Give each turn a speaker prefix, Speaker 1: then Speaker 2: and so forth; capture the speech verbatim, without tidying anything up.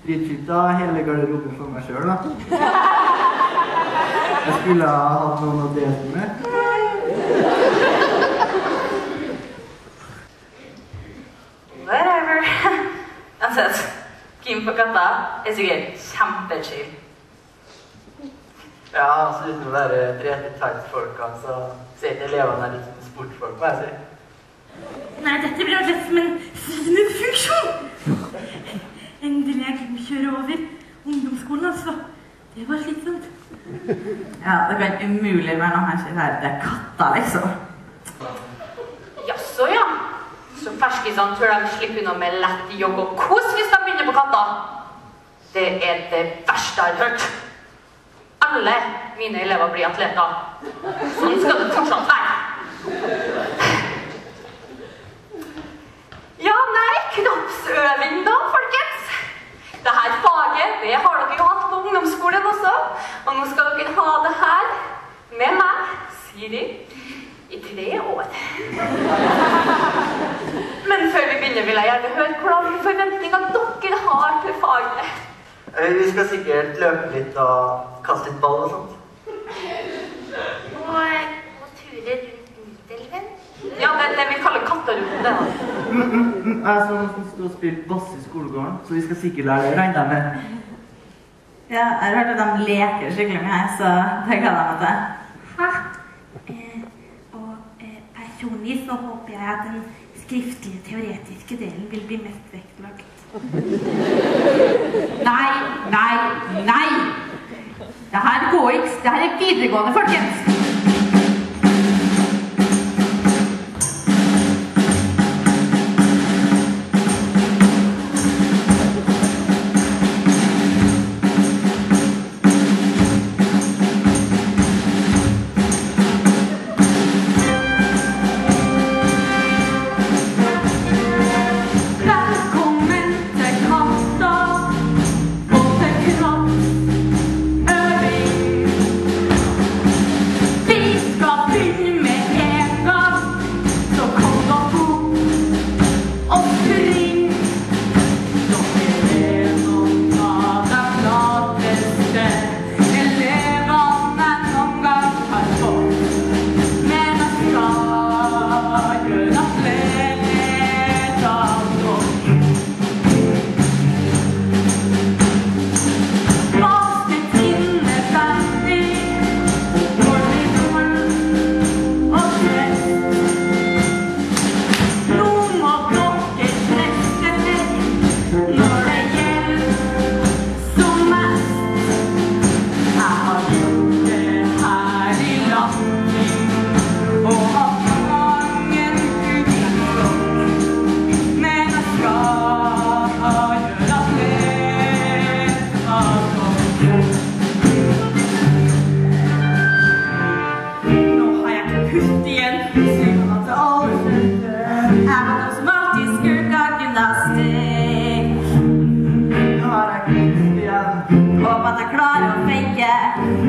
Speaker 1: spritfitta hele garderoben for meg selv, da. Jeg skulle ha hatt noen å dele med.
Speaker 2: Whatever. Altså, Kim på katta er sikkert kjempechill.
Speaker 1: Ja, altså uten å være drete tight-folka, så ser ikke elevene er litt som sportfolk, må jeg si.
Speaker 3: Nei, dette blir rett som en svinefunksjon. Endelig er Kim kjøre over ungdomsskolen, altså. Det var slitsomt.
Speaker 2: Ja, det kan umulig være noe her, det er katta, liksom.
Speaker 4: Jaså, ja. Så ferskisene tror de slipper unna med lett jogg og kos hvis de begynner på katta. Det er det verste jeg har hørt. Alle mine elever blir atleter. Sånn skal det fortsatt være. Ja, nei, knoppsøving da, folkens. Dette faget, det har dere jo hatt på ungdomsskolen også. Og nå skal dere ha det her med meg, Siri, i tre år. Men før vi begynner vil jeg gjerne høre hvordan forventninger dere har til faget.
Speaker 1: Vi skal sikkert løpe litt og kaste litt ball og sånt.
Speaker 4: Og, og ture rundt Nidelven. Ja, det er det vi kaller kattarunden, det da.
Speaker 1: Mm, mm, mm. Jeg så noen som stod og spilte bass i skolegården, så vi skal sikkert lære det, regner jeg med.
Speaker 2: Ja, jeg har hørt at de leker skikkelig mye her, så det kan jeg med det.
Speaker 3: Hæ? Eh, og eh, personlig så håper jeg at den skriftlige teoretiske delen vil bli mest vektlagt.
Speaker 2: Nei, nei, nei! Det her går ikke. Det her er videregående, folkens.
Speaker 3: Håper at jeg klarer å fake.